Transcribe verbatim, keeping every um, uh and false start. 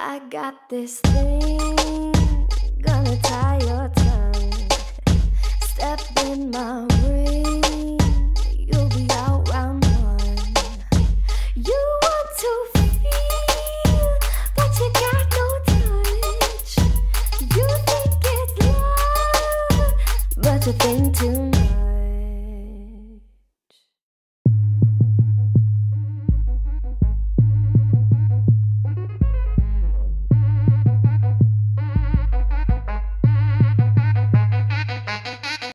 I got this thing, gonna tie your tongue. Step in my ring.